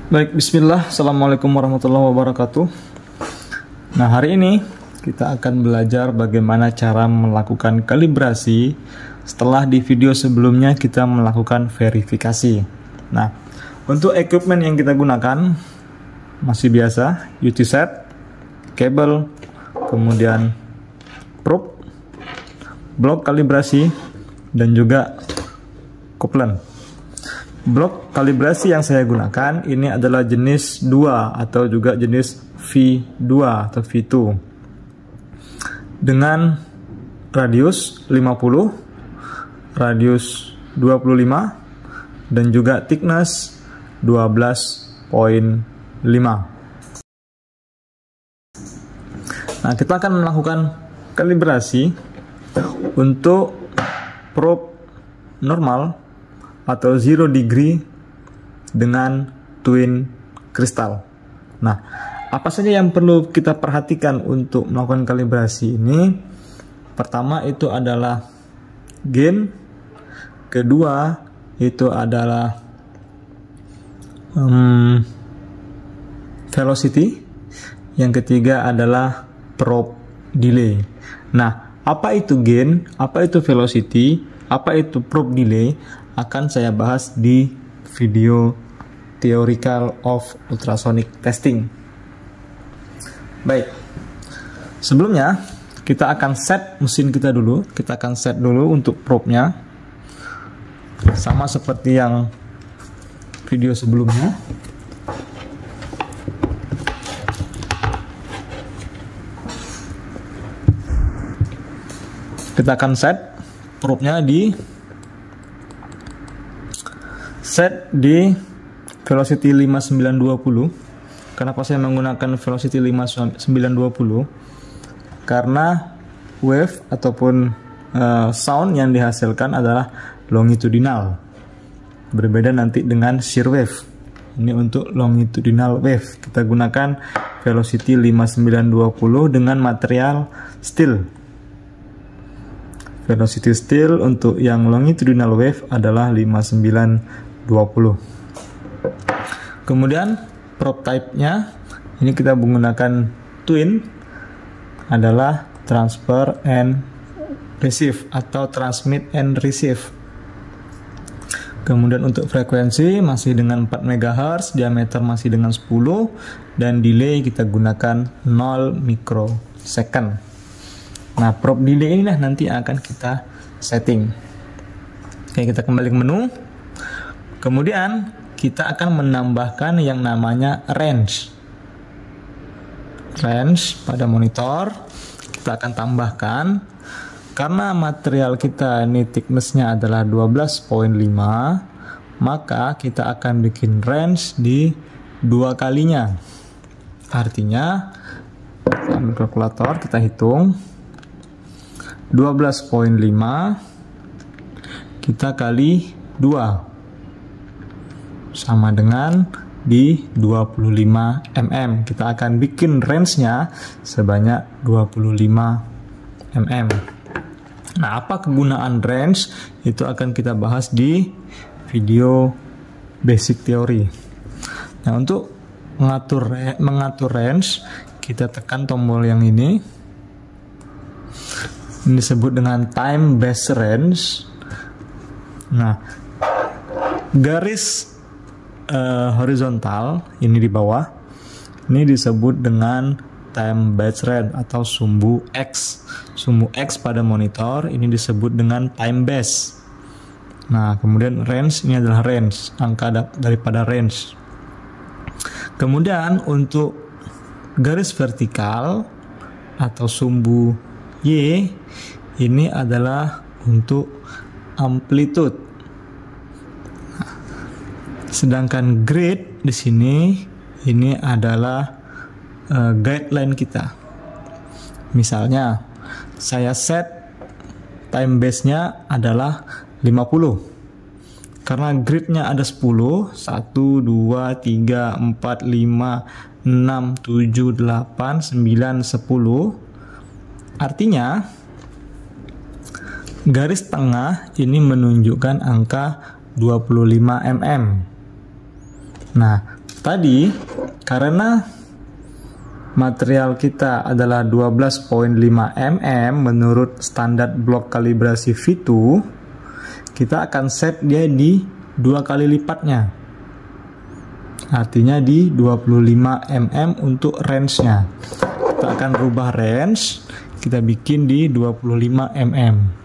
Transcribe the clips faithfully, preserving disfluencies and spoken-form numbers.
Baik, bismillah, assalamualaikum warahmatullahi wabarakatuh. Nah, hari ini kita akan belajar bagaimana cara melakukan kalibrasi setelah di video sebelumnya kita melakukan verifikasi. Nah, untuk equipment yang kita gunakan masih biasa, U T set, kabel, kemudian probe, blok kalibrasi, dan juga coupler. Blok kalibrasi yang saya gunakan ini adalah jenis dua atau juga jenis V dua atau V dua dengan radius lima puluh, radius dua puluh lima, dan juga thickness dua belas koma lima. Nah, kita akan melakukan kalibrasi untuk probe normal atau zero degree dengan twin kristal. Nah, apa saja yang perlu kita perhatikan untuk melakukan kalibrasi ini? Pertama itu adalah gain, kedua itu adalah um, velocity, yang ketiga adalah probe delay. Nah, apa itu gain, apa itu velocity, apa itu probe delay akan saya bahas di video Theoretical of Ultrasonic Testing. Baik, sebelumnya kita akan set mesin kita dulu. Kita akan set dulu untuk probe-nya, sama seperti yang video sebelumnya. Kita akan set probe-nya di set di velocity lima sembilan dua nol. Kenapa saya menggunakan velocity lima sembilan dua nol? Karena wave ataupun uh, sound yang dihasilkan adalah longitudinal, berbeda nanti dengan shear wave. Ini untuk longitudinal wave, kita gunakan velocity lima sembilan dua nol dengan material steel. Velocity steel untuk yang longitudinal wave adalah lima sembilan dua nol. Kemudian probe type-nya ini kita menggunakan twin, adalah transfer and receive atau transmit and receive. Kemudian untuk frekuensi masih dengan empat megahertz, diameter masih dengan sepuluh, dan delay kita gunakan nol mikrosecond. Nah, probe delay ini nanti akan kita setting. Oke, kita kembali ke menu. Kemudian kita akan menambahkan yang namanya range. Range pada monitor kita akan tambahkan, karena material kita ini thickness-nya adalah dua belas koma lima, maka kita akan bikin range di dua kalinya. Artinya ambil kalkulator, kita hitung dua belas koma lima kita kali dua sama dengan di dua puluh lima milimeter. Kita akan bikin range-nya sebanyak dua puluh lima milimeter. Nah, apa kegunaan range? Itu akan kita bahas di video basic teori. Nah, untuk mengatur mengatur range, kita tekan tombol yang ini. Ini disebut dengan time base range. Nah, garis Uh, horizontal ini di bawah ini disebut dengan time base range atau sumbu X. Sumbu X pada monitor ini disebut dengan time base. Nah, kemudian range ini adalah range, angka da daripada range. Kemudian untuk garis vertikal atau sumbu Y ini adalah untuk amplitude. Sedangkan grid di sini ini adalah uh, guideline kita. Misalnya saya set time base-nya adalah lima puluh. Karena gridnya ada sepuluh, satu, dua, tiga, empat, lima, enam, tujuh, delapan, sembilan, sepuluh. Artinya garis tengah ini menunjukkan angka dua puluh lima milimeter. Nah, tadi karena material kita adalah dua belas koma lima milimeter menurut standar blok kalibrasi V dua, kita akan set dia di dua kali lipatnya. Artinya di dua puluh lima milimeter untuk range-nya. Kita akan rubah range, kita bikin di dua puluh lima milimeter.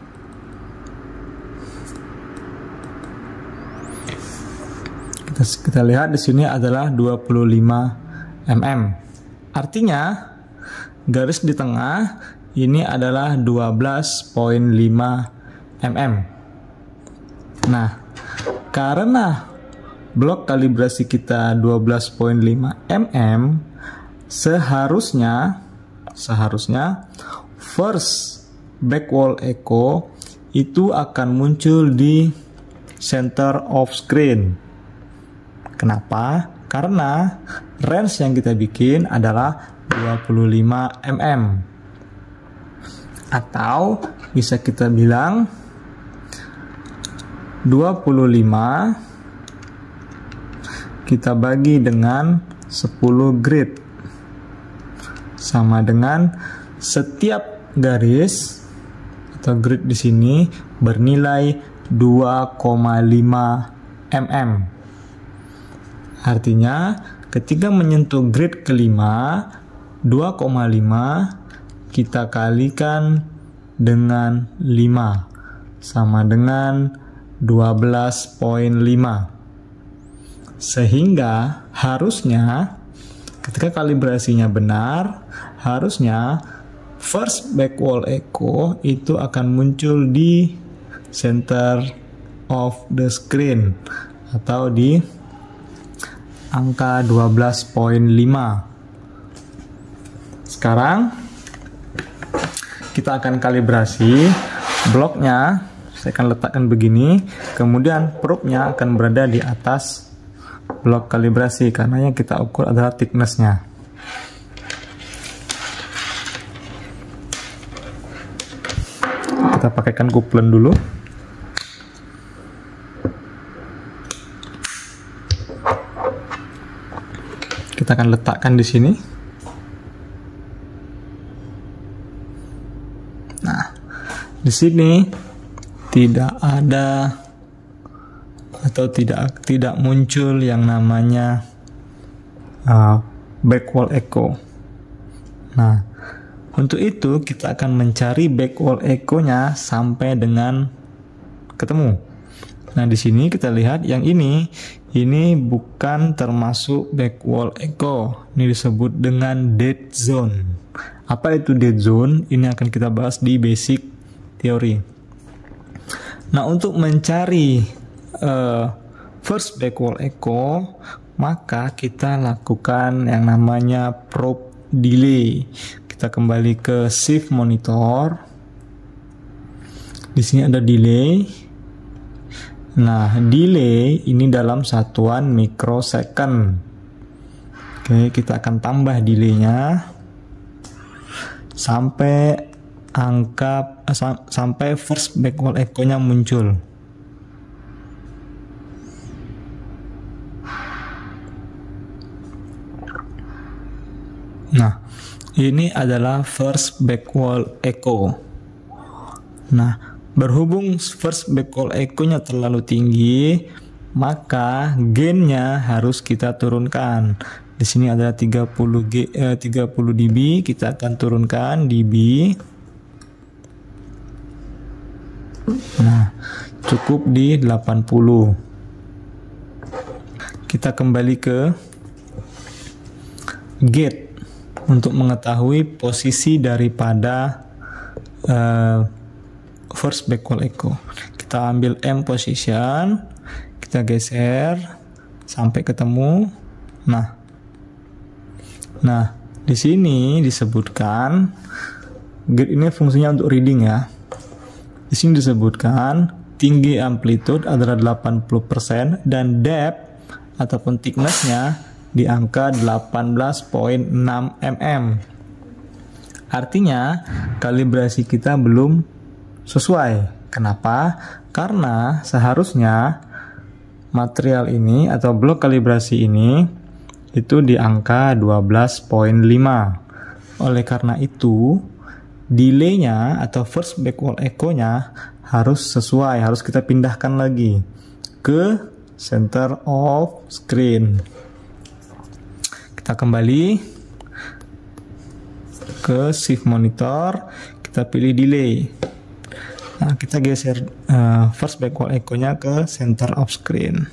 Kita, kita lihat di sini adalah dua puluh lima milimeter. Artinya garis di tengah ini adalah dua belas koma lima milimeter. Nah, karena blok kalibrasi kita dua belas koma lima milimeter, seharusnya seharusnya first back wall echo itu akan muncul di center of screen. Kenapa? Karena range yang kita bikin adalah dua puluh lima milimeter. Atau bisa kita bilang dua puluh lima kita bagi dengan sepuluh grid. Sama dengan setiap garis atau grid di sini bernilai dua koma lima milimeter. Artinya ketika menyentuh grid kelima, dua koma lima kita kalikan dengan lima sama dengan dua belas koma lima. Sehingga harusnya ketika kalibrasinya benar, harusnya first back wall echo itu akan muncul di center of the screen atau di angka dua belas koma lima. Sekarang kita akan kalibrasi bloknya. Saya akan letakkan begini, kemudian probe-nya akan berada di atas blok kalibrasi karena yang kita ukur adalah thickness-nya. Kita pakaikan coupler dulu. Kita akan letakkan di sini. Nah, di sini tidak ada atau tidak tidak muncul yang namanya uh, back wall echo. Nah, untuk itu kita akan mencari back wall echo-nya sampai dengan ketemu. Nah, di sini kita lihat yang ini ini bukan termasuk back wall echo. Ini disebut dengan dead zone. Apa itu dead zone? Ini akan kita bahas di basic teori. Nah, untuk mencari uh, first back wall echo, maka kita lakukan yang namanya probe delay. Kita kembali ke shift monitor. Di sini ada delay. Nah, delay ini dalam satuan microsecond. Oke, kita akan tambah delaynya sampai angka sampai first back wall echo-nya muncul. Nah, ini adalah first back wall echo. Nah, berhubung first back wall echo-nya terlalu tinggi, maka gain-nya harus kita turunkan. Di sini ada tiga puluh dB, kita akan turunkan dB. Nah, cukup di delapan puluh. Kita kembali ke gate untuk mengetahui posisi daripada uh, first back wall echo. Kita ambil M position, kita geser sampai ketemu. Nah, nah di sini disebutkan gate ini fungsinya untuk reading ya. Di sini disebutkan tinggi amplitude adalah delapan puluh persen dan depth ataupun thickness-nya di angka delapan belas koma enam milimeter. Artinya kalibrasi kita belum sesuai. Kenapa? Karena seharusnya material ini atau blok kalibrasi ini itu di angka dua belas koma lima. Oleh karena itu, delay-nya atau first backward echo-nya harus sesuai, harus kita pindahkan lagi ke center of screen. Kita kembali ke shift monitor, kita pilih delay. Nah, kita geser uh, first backward echo-nya ke center of screen.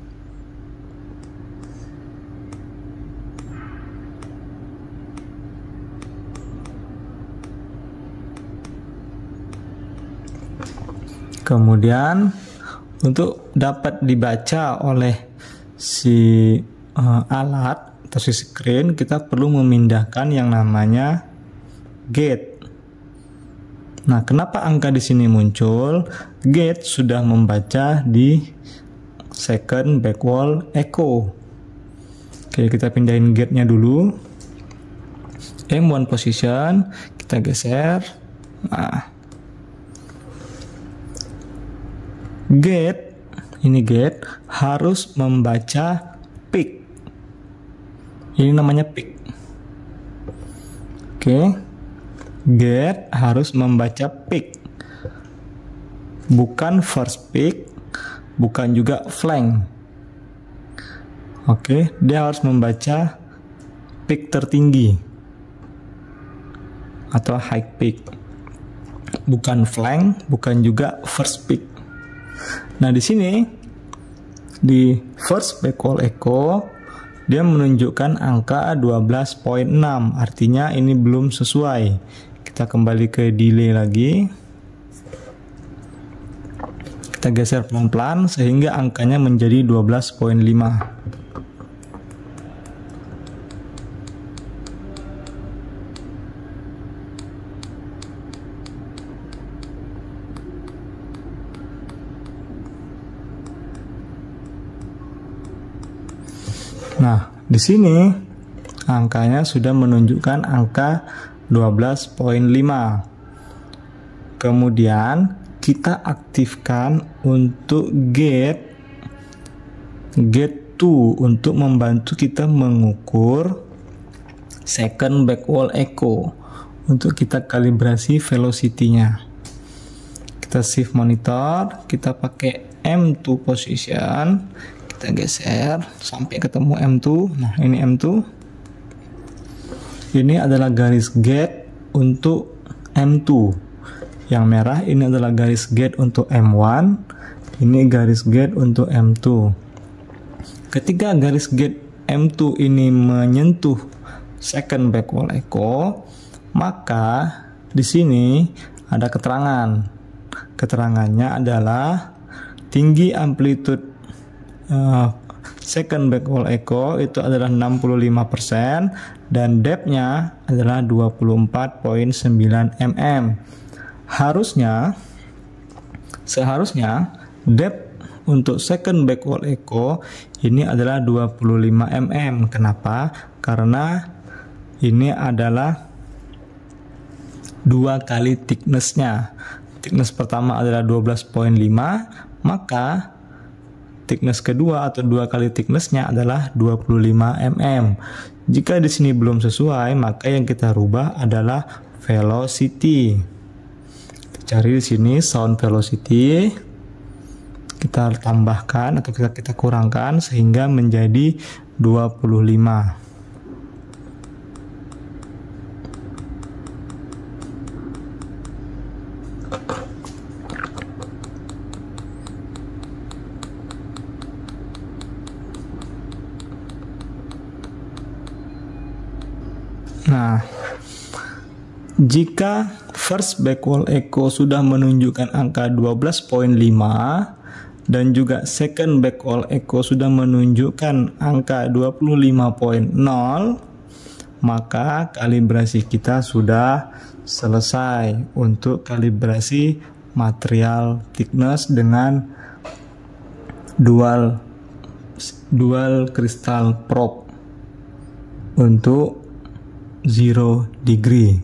Kemudian untuk dapat dibaca oleh si uh, alat atau si screen, kita perlu memindahkan yang namanya gate. Nah, kenapa angka di sini muncul? Gate sudah membaca di second backward echo. Oke, kita pindahin gate-nya dulu. M one position, kita geser. Nah, gate, ini gate harus membaca peak. Ini namanya peak. Oke. Gate harus membaca peak, bukan first peak, bukan juga flank. Oke, dia harus membaca peak tertinggi atau high peak, bukan flank, bukan juga first peak. Nah, di sini di first backward echo dia menunjukkan angka dua belas koma enam, artinya ini belum sesuai. Kita kembali ke delay lagi. Kita geser pelan-pelan sehingga angkanya menjadi dua belas koma lima. Nah, di sini angkanya sudah menunjukkan angka dua belas koma lima. Kemudian kita aktifkan untuk gate gate dua untuk membantu kita mengukur second backward echo untuk kita kalibrasi velocity-nya. Kita shift monitor, kita pakai M dua position, kita geser sampai ketemu M dua. Nah, ini M dua. Ini adalah garis gate untuk M dua. Yang merah ini adalah garis gate untuk M one. Ini garis gate untuk M dua. Ketika garis gate M dua ini menyentuh second backward echo, maka di sini ada keterangan. Keterangannya adalah tinggi amplitude uh, second backward echo itu adalah enam puluh lima persen dan depth-nya adalah dua puluh empat koma sembilan milimeter. Harusnya seharusnya depth untuk second backward echo ini adalah dua puluh lima milimeter. Kenapa? Karena ini adalah dua kali thickness-nya. Thickness pertama adalah dua belas koma lima, maka thickness kedua atau dua kali thickness-nya adalah dua puluh lima milimeter. Jika di sini belum sesuai, maka yang kita rubah adalah velocity. Kita cari di sini sound velocity. Kita tambahkan atau kita kita kurangkan sehingga menjadi dua puluh lima. Nah, jika first backward echo sudah menunjukkan angka dua belas koma lima dan juga second backward echo sudah menunjukkan angka dua puluh lima koma nol, maka kalibrasi kita sudah selesai untuk kalibrasi material thickness dengan dual dual crystal probe untuk zero degree.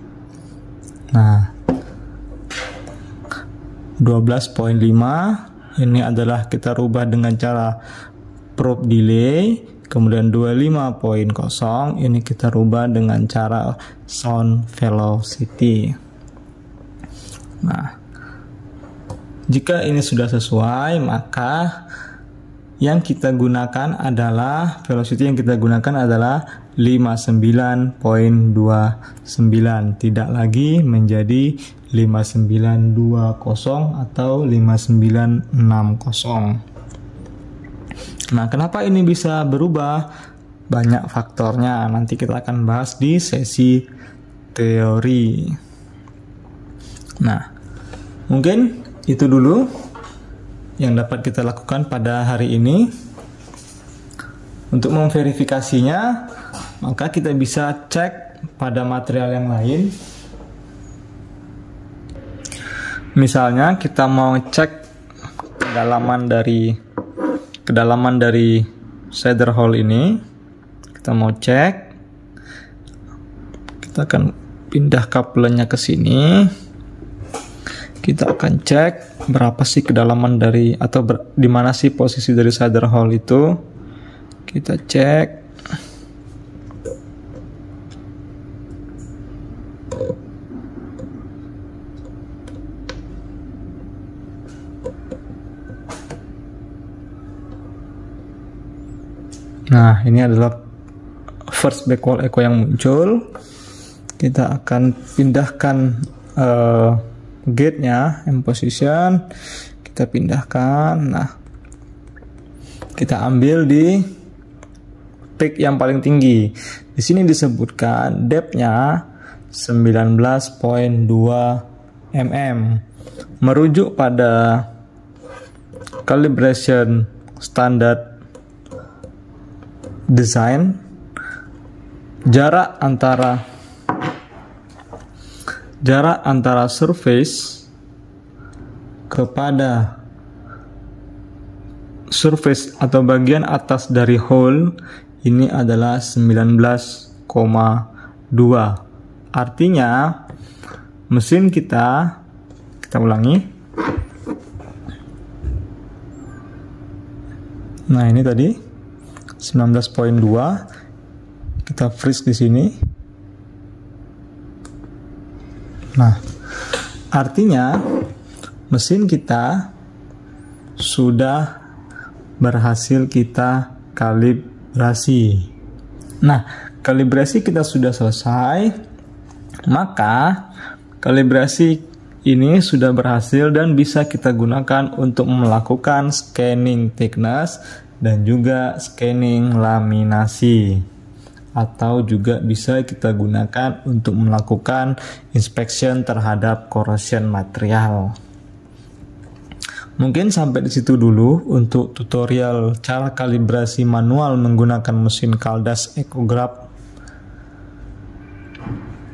Nah, dua belas koma lima ini adalah kita rubah dengan cara probe delay. Kemudian dua puluh lima koma nol ini kita rubah dengan cara sound velocity. Nah, jika ini sudah sesuai, maka yang kita gunakan adalah velocity yang kita gunakan adalah lima puluh sembilan koma dua sembilan, tidak lagi menjadi lima sembilan dua nol atau lima sembilan enam nol. Nah, kenapa ini bisa berubah? Banyak faktornya, nanti kita akan bahas di sesi teori. Nah, mungkin itu dulu yang dapat kita lakukan pada hari ini. Untuk memverifikasinya, maka kita bisa cek pada material yang lain. Misalnya kita mau cek kedalaman dari kedalaman dari shader hole ini, kita mau cek, kita akan pindah couplernya ke sini. Kita akan cek berapa sih kedalaman dari, atau ber, di mana sih posisi dari shader hole itu. Kita cek. Nah, ini adalah first backward echo yang muncul. Kita akan pindahkan uh, gate-nya, M position. Kita pindahkan. Nah, kita ambil di peak yang paling tinggi. Di sini disebutkan depth-nya sembilan belas koma dua milimeter. Merujuk pada calibration standard design, jarak antara jarak antara surface kepada surface atau bagian atas dari hole ini adalah sembilan belas koma dua. Artinya mesin kita, kita ulangi. Nah, ini tadi sembilan belas koma dua, kita freeze di sini. Nah, artinya mesin kita sudah berhasil kita kalibrasi. Nah, kalibrasi kita sudah selesai, maka kalibrasi ini sudah berhasil dan bisa kita gunakan untuk melakukan scanning thickness dan juga scanning laminasi, atau juga bisa kita gunakan untuk melakukan inspection terhadap corrosion material. Mungkin sampai di situ dulu untuk tutorial cara kalibrasi manual menggunakan mesin Caldas Echograph.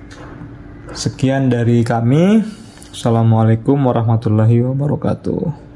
Sekian dari kami. Assalamualaikum warahmatullahi wabarakatuh.